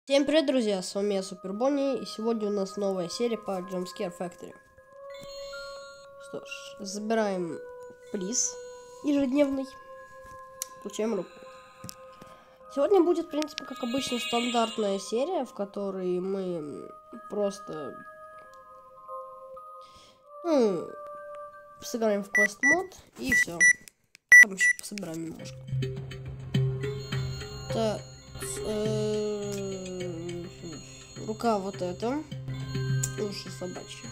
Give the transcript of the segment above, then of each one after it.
Всем привет, друзья, с вами я, Супер Бонни, и сегодня у нас новая серия по Jumpscare Factory. Что ж, забираем приз ежедневный, получаем руку. Сегодня будет, в принципе, как обычно, стандартная серия, в которой мы просто, сыграем в квест-мод, и все. Там еще пособираем немножко. Так, рука вот эта, уши собачьи.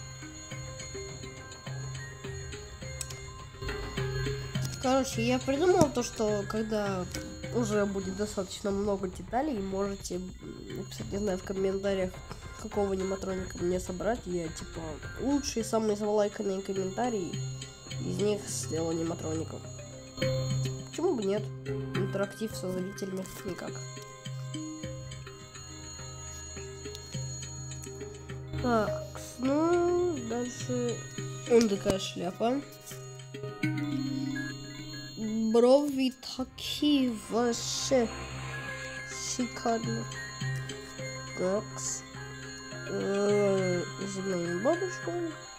Короче, я придумал то, что когда уже будет достаточно много деталей, можете написать, не знаю, в комментариях, какого аниматроника мне собрать. Я, типа, лучшие, самые залайканные комментарии, из них сделал аниматроников. Почему бы нет? Интерактив со зрителями никак. Так, ну, дальше такая шляпа. Брови такие вообще шикарные. Такс. Заменим бабушку.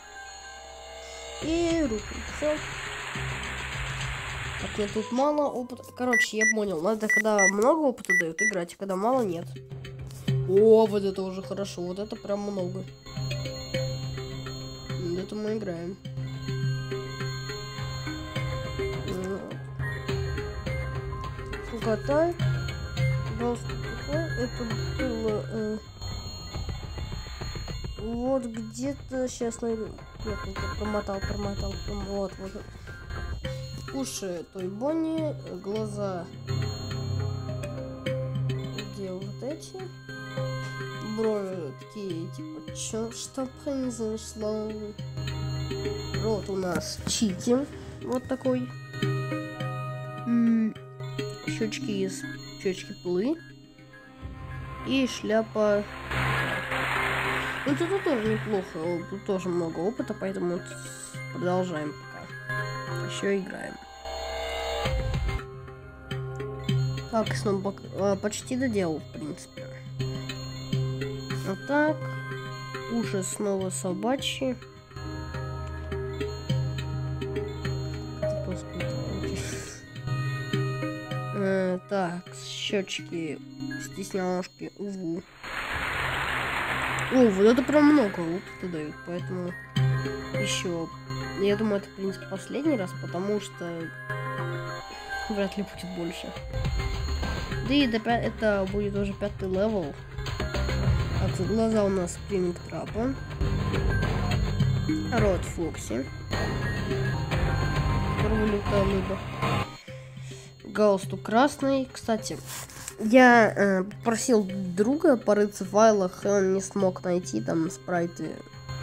И руку. Все. Так, мне тут мало опыта. Короче, я понял. Надо, когда много опыта дают, играть, а когда мало, нет. О, вот это уже хорошо. Вот это прям много. Это мы играем. Угадай. Пожалуйста, это было... Вот где-то сейчас найду. Нет, это промотал. Вот. Уши той Бонни, глаза. Где вот эти? Брови такие, типа, что произошло? Рот у нас Чити, вот такой. Щечки из щечки плы. И шляпа. Ну, тут тоже неплохо, тут тоже много опыта, поэтому продолжаем пока. Еще играем. Так, снова почти доделал, в принципе. Вот так. Уши снова собачьи. Так, щечки, стеснялушки, угу. О, вот это прям много опыта дают, поэтому еще. Я думаю, это, в принципе, последний раз, потому что вряд ли будет больше. Да и это будет уже 5-й левел. Так, глаза у нас Спринг Трапа. Рот Фокси. Рвалютая рыба. Галстук красный. Кстати, я попросил друга порыться в файлах, и он не смог найти там спрайты,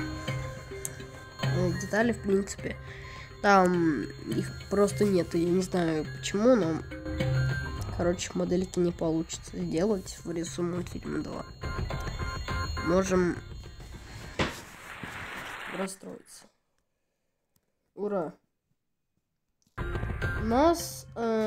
детали, в принципе. Там их просто нет, и я не знаю почему, но, короче, модельки не получится сделать в рису мультфильма 2. Можем расстроиться. Ура! У нас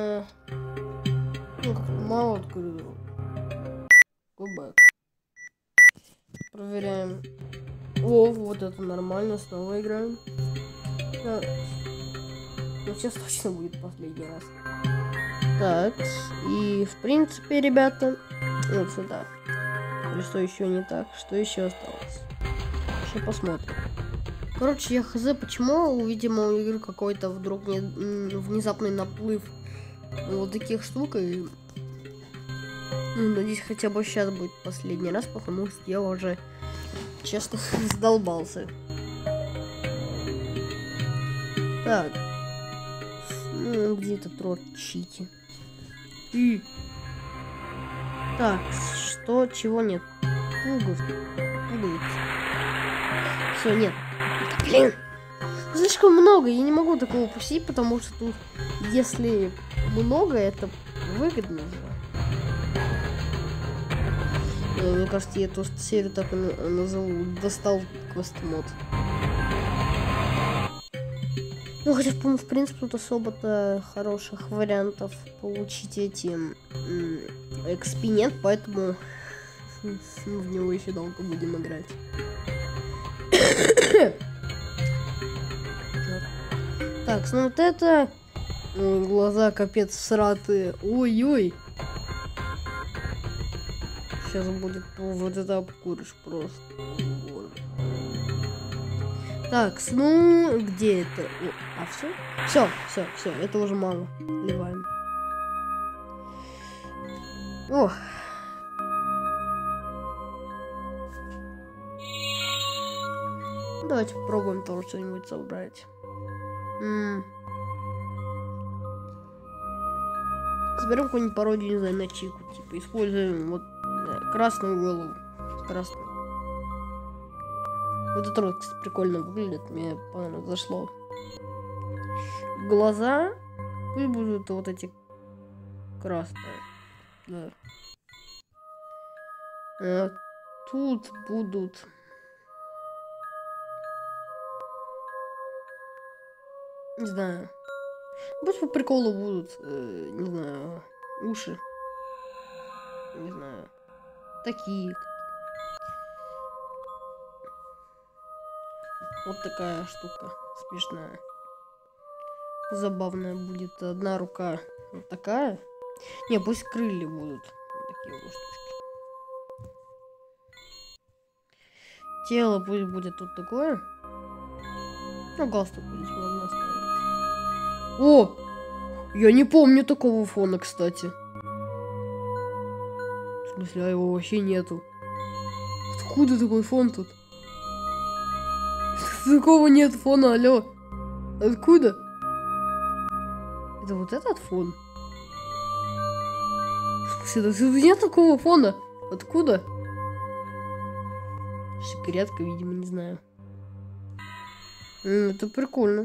как-то мало открыл. Go back. Проверяем. О, вот это нормально, снова играем. Так. Ну, сейчас точно будет последний раз. Так, и в принципе, ребята, вот сюда. Или что еще не так? Что еще осталось? Еще посмотрим. Короче, я хз, почему, видимо, у игры какой-то вдруг внезапный наплыв вот таких штук. И, надеюсь, хотя бы сейчас будет последний раз, потому что я уже, честно, задолбался. Так. Ну, где этот рот Чити? Так, что, чего нет? Пуговицы. Все, нет. Блин, слишком много, я не могу такого пустить, потому что тут, если много, это выгодно же. Мне кажется, я эту серию так и назову. Достал квест-мод. Ну, хотя, в принципе, тут особо-то хороших вариантов получить эти XP нет, поэтому В него еще долго будем играть. Так, ну вот это... Ой, глаза капец всратые. Ой-ой. Сейчас будет вот это обкуришь просто. Так, ну где это? А все? Все, это уже мало. Ливаем. Ох. Давайте попробуем тоже что-нибудь собрать. Соберем какую-нибудь пародию, не знаю, на Чику. Типа используем вот красную голову. Красную. Вот это вот, кстати, прикольно выглядит. Мне понравилось, зашло. Глаза пусть будут вот эти красные. Да. Тут будут... Не знаю. Пусть по приколу будут, не знаю, уши. Не знаю. Такие. Вот такая штука смешная. Забавная будет. Одна рука вот такая. Не, пусть крылья будут. Вот такие вот штучки. Тело пусть будет тут такое. Ну, галстук здесь можно оставить. О! Я не помню такого фона, кстати. В смысле, а его вообще нету. Откуда такой фон тут? Такого нет фона, алло. Откуда? Это вот этот фон? В смысле, тут нет такого фона. Откуда? Секретка, видимо, не знаю. Это прикольно.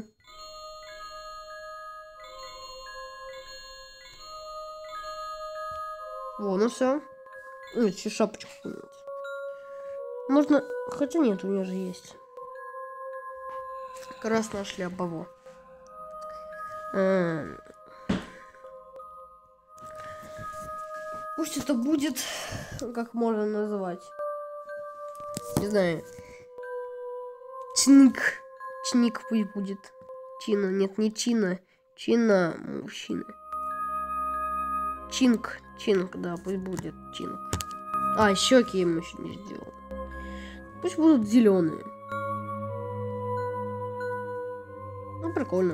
О, ну все. Еще шапочку поменять. Можно... Хотя нет, у меня же есть. Красная шляпа, во. Пусть это будет... Как можно называть? Не знаю. Чник. Чник пусть будет. Чина. Нет, не Чина. Чина мужчина. Чинк. Чинк, да, пусть будет Чинк. А, щеки ему еще не сделал. Пусть будут зеленые. Ну, прикольно.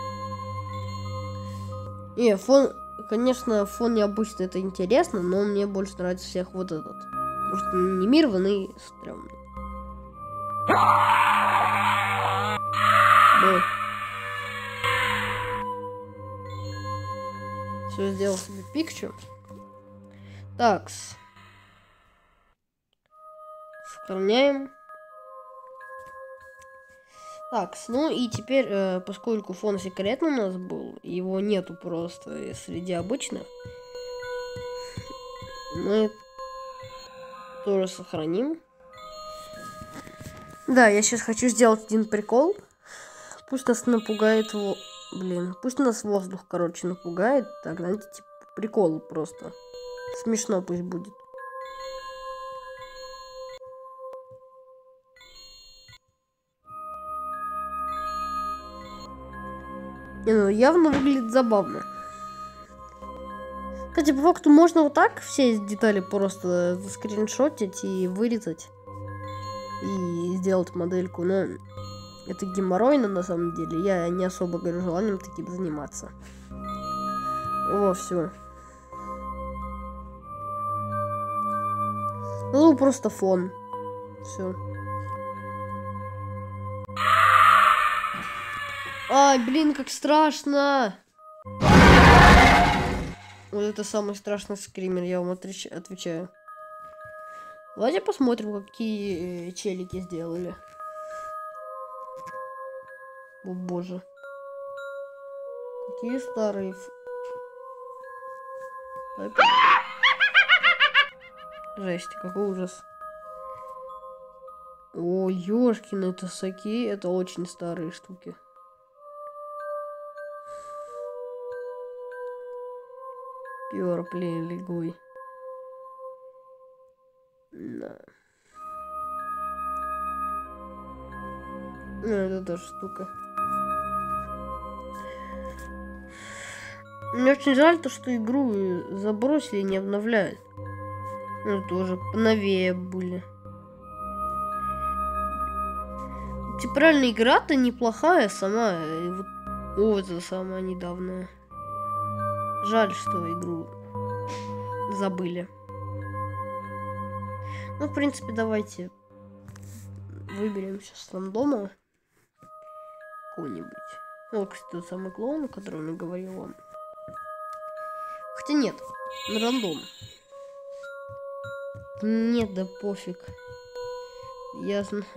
Не, фон, конечно, фон необычный, это интересно, но мне больше нравится всех вот этот. Потому что анимированный и стрёмный. Да. Все, сделал себе пикчу. Такс. Сохраняем. Такс, ну и теперь, поскольку фон секретный у нас был, его нету просто среди обычных, мы тоже сохраним. Да, я сейчас хочу сделать один прикол. Пусть нас напугает пусть нас воздух, короче, напугает. Так, знаете, типа прикол просто. Смешно пусть будет. Ну, явно выглядит забавно. Кстати, по факту можно вот так все детали просто заскриншотить и вырезать. И сделать модельку, но это геморройно на самом деле. Я не особо горю желанием таким заниматься. О, все. Ну, просто фон. Все. Ай, блин, как страшно! Вот это самый страшный скример, я вам отвечаю. Давайте посмотрим, какие челики сделали. О боже. Какие старые... Жесть, какой ужас. О, ёшкины тосаки, это очень старые штуки. Пёрплей лигой. Да. Ну, это тоже штука. Мне очень жаль то, что игру забросили и не обновляют. Ну, тоже поновее были. Типа, реально, игра-то неплохая сама. И вот это самая недавняя. Жаль, что игру забыли. Ну, в принципе, давайте выберем сейчас рандома какого-нибудь. Ну, кстати, тот самый клоун, о котором я говорил вам. Хотя нет, на рандом. Нет, да пофиг. Я знаю.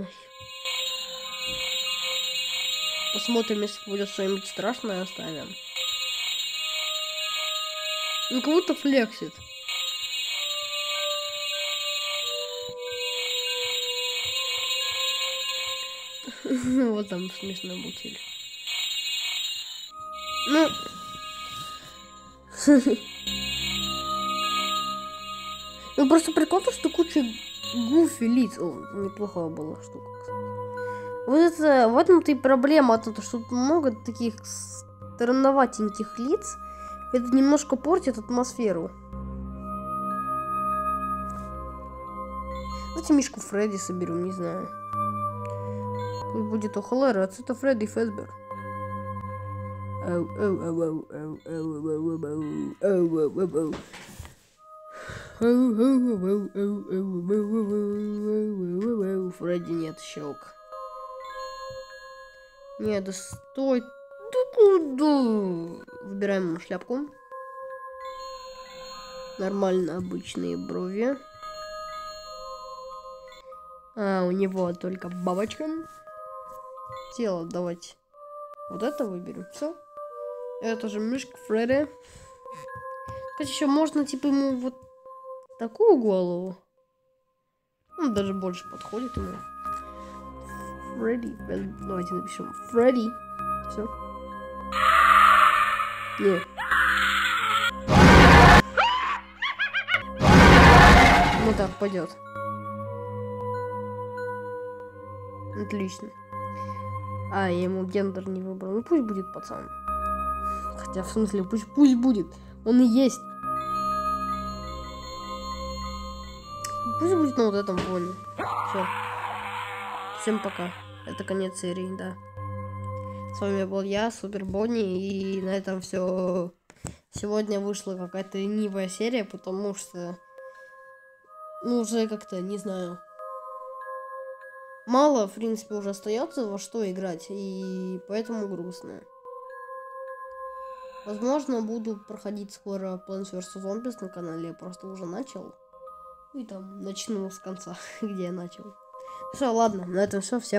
Посмотрим, если будет что-нибудь страшное, оставим. Ну, кого-то флексит. Вот там смешной бутиль. Ну... Ну, просто прикол, что куча гуфи лиц. О, неплохая была штука, кстати. Вот это, в этом-то и проблема, то, что тут много таких странноватеньких лиц. Это немножко портит атмосферу. Давайте мишку Фредди соберем, не знаю. Пусть будет Охолера, а это Фредди Фазбер. Фредди нет, щелк. Нет, да стой. Да куда? Выбираем шляпку. Нормально, обычные брови. А, у него только бабочка. Тело давайте. Вот это выберем. Все. Это же мишка Фредди. Кстати, еще можно, типа, ему вот такую голову. Он даже больше подходит ему. Фредди. Давайте напишем Фредди. Все. Не. Ну так, пойдет. Отлично. А, я ему гендер не выбрал. Ну пусть будет пацан. Хотя, в смысле, пусть будет. Он и есть. Пусть будет на вот этом фоне. Все. Всем пока. Это конец серии, да. С вами был я, Супер Бонни, и на этом все. Сегодня вышла какая-то ленивая серия, потому что, ну, уже как-то, не знаю, мало, в принципе, уже остается во что играть, и поэтому грустно. Возможно, буду проходить скоро Plants vs. Zombies на канале, я просто уже начал. И там начну с конца, где я начал. Все, ладно, на этом все. Всем